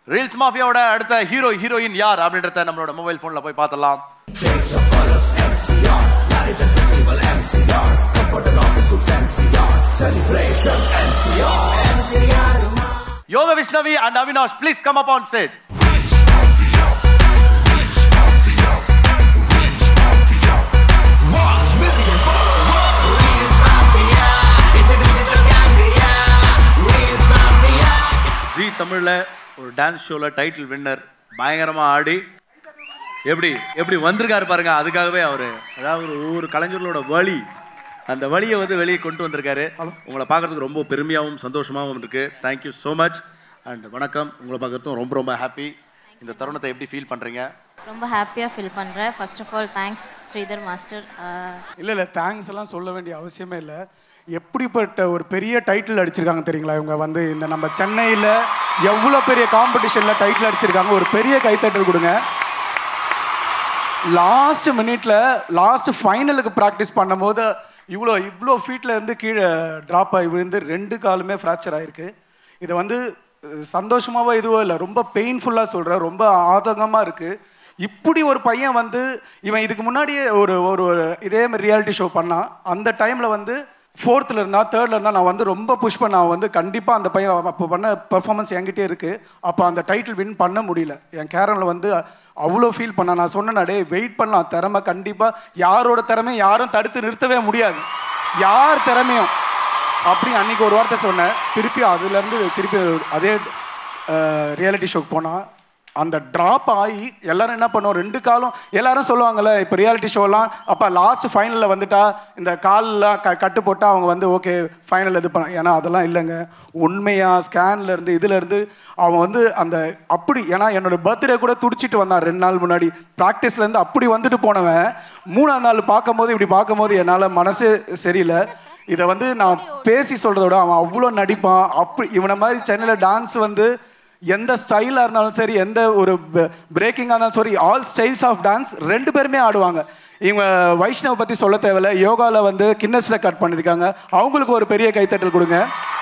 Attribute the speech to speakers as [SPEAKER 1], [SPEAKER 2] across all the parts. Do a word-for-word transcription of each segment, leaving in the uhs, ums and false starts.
[SPEAKER 1] Reels Mafia oda அடுத்த hero heroine யார் அப்படின்றத நம்மளோட மொபைல் போன்ல போய் பார்த்தலாம். Yogavishnvi and Avinash, please come up on stage. Zee தமிழ்ல ஒரு டான்ஸ் ஷோல டைட்டில் வின்னர் பயங்கரமா ஆடி எப்படி எப்படி வந்திருக்காரு பாருங்க. அதுக்காகவே அவரு அதாவது ஒவ்வொரு கலைஞர்களோட வழி அந்த வழியை வந்து வெளியே கொண்டு வந்திருக்காரு. உங்களை பார்க்கறதுக்கு ரொம்ப பெருமையாகவும் சந்தோஷமாகவும் இருக்கு. தேங்க்யூ ஸோ மச் அண்ட் வணக்கம். உங்களை பார்க்கறதும் ரொம்ப ரொம்ப ஹாப்பி. இந்த தருணத்தை எப்படி ஃபீல் பண்ணுறீங்க?
[SPEAKER 2] ரொம்ப ஹாப்பியாக ஃபீல் பண்ணுறேன். First of all thanks Sridhar master.
[SPEAKER 3] இல்லை இல்லை தேங்க்ஸ் எல்லாம் சொல்ல வேண்டிய அவசியமே இல்லை. எப்படிப்பட்ட ஒரு பெரிய டைட்டில் அடிச்சிருக்காங்க தெரியுங்களா இவங்க வந்து இந்த நம்ம சென்னையில் எவ்வளோ பெரிய காம்படிஷனில் டைட்டில் அடிச்சிருக்காங்க. ஒரு பெரிய கைத்தட்டல் கொடுங்க. லாஸ்ட் மினிட்ல லாஸ்ட் ஃபைனலுக்கு ப்ராக்டிஸ் பண்ணும்போது இவ்வளோ இவ்வளோ ஃபீட்டில் இருந்து கீழே ட்ராப் ஆகி விழுந்து ரெண்டு காலுமே ஃப்ராக்சர் ஆகிருக்கு. இதை வந்து சந்தோஷமாவோ இதுவோ இல்லை, ரொம்ப பெயின்ஃபுல்லாக சொல்கிறேன். ரொம்ப ஆதங்கமாக இருக்குது. இப்படி ஒரு பையன் வந்து இவன் இதுக்கு முன்னாடியே ஒரு ஒரு இதே மாதிரி ரியாலிட்டி ஷோ பண்ணான். அந்த டைமில் வந்து ஃபோர்த்தில் இருந்தால் தேர்டில் இருந்தால் நான் வந்து ரொம்ப புஷ் பண்ண வந்து கண்டிப்பாக அந்த பையன் அப்போ பண்ண பெர்ஃபார்மன்ஸ் என்கிட்டே இருக்குது. அப்போ அந்த டைட்டில் வின் பண்ண முடியல. என் கேரனில் வந்து அவ்வளோ ஃபீல் பண்ண. நான் சொன்னேன் டே வெயிட் பண்ணலாம், திறமை கண்டிப்பாக யாரோட திறமையும் யாரும் தடுத்து நிறுத்தவே முடியாது, யார் திறமையும் அப்படி அன்றைக்கி ஒரு வார்த்தை சொன்னேன். திருப்பி அதுலேருந்து திருப்பி அதே ரியாலிட்டி ஷோக்கு போனால் அந்த ட்ராப் ஆகி எல்லோரும் என்ன பண்ணுவோம், ரெண்டு காலம் எல்லோரும் சொல்லுவாங்கள்ல இப்போ ரியாலிட்டி ஷோலாம் அப்போ லாஸ்ட் ஃபைனலில் வந்துட்டா இந்த காலெலாம் க கட்டு போட்டால் அவங்க வந்து ஓகே ஃபைனல் இது பண்ண. ஏன்னா அதெல்லாம் இல்லைங்க. உண்மையாக ஸ்கேன்லேருந்து இதுலேருந்து அவன் வந்து அந்த அப்படி ஏன்னா என்னோடய பர்த்டே கூட துடிச்சிட்டு வந்தான் ரெண்டு நாள் முன்னாடி ப்ராக்டிஸ்லேருந்து. அப்படி வந்துட்டு போனவன் மூணாவது நாள் பார்க்கும்போது இப்படி பார்க்கும்போது என்னால் மனசே சரியில்லை. இதை வந்து நான் பேசி சொல்கிறத விட அவன் அவ்வளோ நடிப்பான். அப்படி இவனை மாதிரி சென்னையில் டான்ஸ் வந்து எந்த ஸ்டைலாக இருந்தாலும் சரி, எந்த ஒரு பிரேக்கிங்காக இருந்தாலும் சரி, ஆல் ஸ்டைல்ஸ் ஆஃப் டான்ஸ் ரெண்டு பேருமே ஆடுவாங்க. இவங்க வைஷ்ணவ பற்றி சொல்ல தேவையில்லை. யோகாவில் வந்து கின்னஸ் ரெக்கார்ட் பண்ணியிருக்காங்க. அவங்களுக்கு ஒரு பெரிய கைத்தட்டல் கொடுங்க.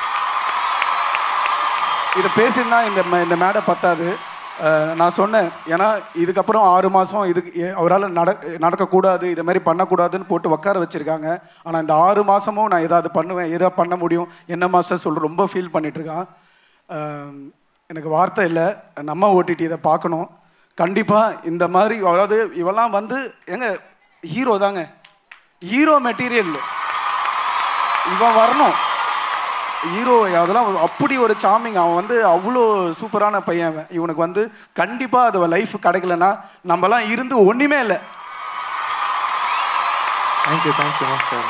[SPEAKER 3] இதை பேசினா இந்த இந்த மேடை பத்தாது. நான் சொன்னேன் ஏன்னா இதுக்கப்புறம் ஆறு மாதம் இதுக்கு அவரால் நட நடக்கக்கூடாது, இதை மாதிரி பண்ணக்கூடாதுன்னு போட்டு உட்கார வச்சுருக்காங்க. ஆனால் இந்த ஆறு மாதமும் நான் ஏதாவது பண்ணுவேன், எதாவது பண்ண முடியும் என்ன மாஸ்டர் சொல்ல ரொம்ப ஃபீல் பண்ணிகிட்ருக்கான். எனக்கு வார்த்தை இல்லை. நம்ம ஓடிடி இதை பார்க்கணும் கண்டிப்பாக. இந்த மாதிரி அதாவது இவெல்லாம் வந்து எங்க ஹீரோ தாங்க, ஹீரோ மெட்டீரியல் இவன் வரணும். ஹீரோ அதெல்லாம் அப்படி ஒரு சாமிங். அவன் வந்து அவ்வளோ சூப்பரான பையன். இவனுக்கு வந்து கண்டிப்பாக அது லைஃப் கிடைக்கலன்னா நம்மலாம் இருந்து ஒன்றுமே இல்லை.
[SPEAKER 4] Thank you thank you master.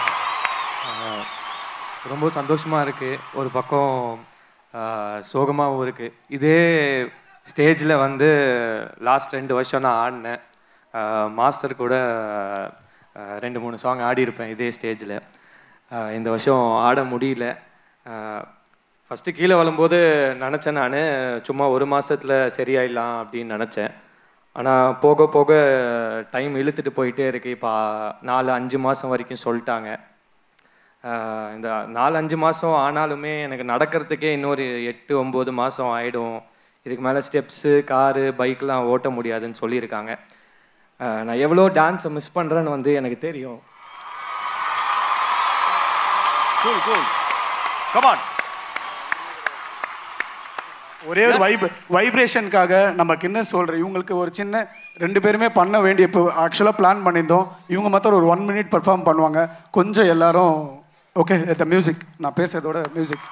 [SPEAKER 4] ரொம்ப சந்தோஷமாக இருக்குது, ஒரு பக்கம் சோகமாகவும் இருக்குது. இதே ஸ்டேஜில் வந்து லாஸ்ட் ரெண்டு வருஷம் நான் ஆடினேன். மாஸ்டர் கூட ரெண்டு மூணு சாங் ஆடியிருப்பேன் இதே ஸ்டேஜில். இந்த வருஷம் ஆட முடியல. ஃபஸ்ட்டு கீழே வரும்போது நினச்சேன் நான் சும்மா ஒரு மாதத்தில் சரியாயிடலாம் அப்படின்னு நினச்சேன். ஆனால் போக போக டைம் இழுத்துட்டு போயிட்டே இருக்குது. இப்போ நாலு அஞ்சு மாதம் வரைக்கும் சொல்லிட்டாங்க. இந்த நாலு அஞ்சு மாதம் ஆனாலுமே எனக்கு நடக்கிறதுக்கே இன்னொரு எட்டு ஒம்பது மாதம் ஆகிடும். இதுக்கு மேலே ஸ்டெப்ஸு காரு பைக்கெலாம் ஓட்ட முடியாதுன்னு சொல்லியிருக்காங்க. நான் எவ்வளோ டான்ஸை மிஸ் பண்ணுறேன்னு வந்து எனக்கு தெரியும்.
[SPEAKER 3] ஒரே ஒரு வைப் வைப்ரேஷனுக்காக நம்ம கின்னஸ் சொல்கிறேன். இவங்களுக்கு ஒரு சின்ன ரெண்டு பேருமே பண்ண வேண்டிய இப்போ ஆக்சுவலாக பிளான் பண்ணியிருந்தோம். இவங்க மாத்திரம் ஒரு ஒன் மினிட் பர்ஃபார்ம் பண்ணுவாங்க. கொஞ்சம் எல்லாரும் ஓகே த மியூசிக். நான் பேசுறதோட music.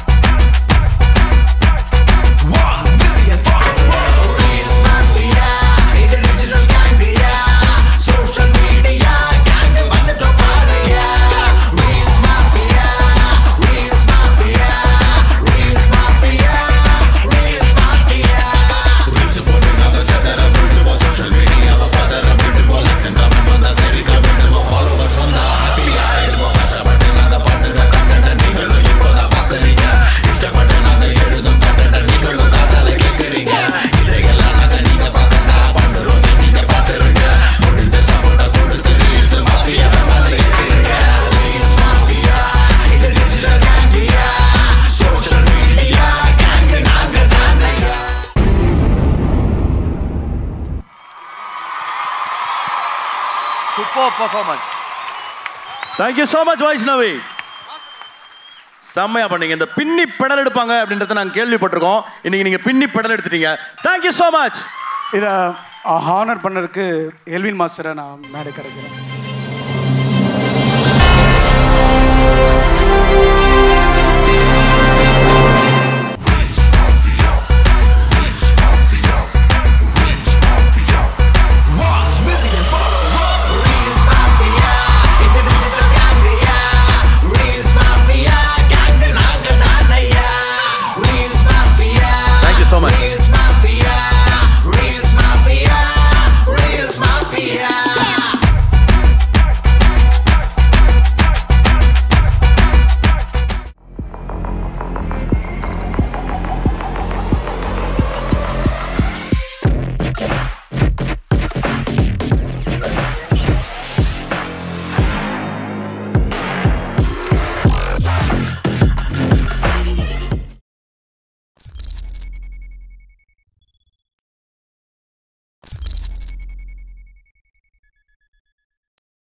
[SPEAKER 5] One million followers. Reels Mafia.
[SPEAKER 1] Super performance. Thank you so much Vaishnavi. செம்மையா பண்ணீங்க. இந்த பின்னி பெடல் எடுப்பாங்க அப்படின்றத நாங்கள் கேள்விப்பட்டிருக்கோம். இன்னைக்கு நீங்க பின்னி பெடல் எடுத்துட்டீங்க. Thank you so much.
[SPEAKER 3] இதை ஹானர் பண்ணதுக்கு எல்வின் மாஸ்டரை நான் மேடை கிடைக்கிறேன்.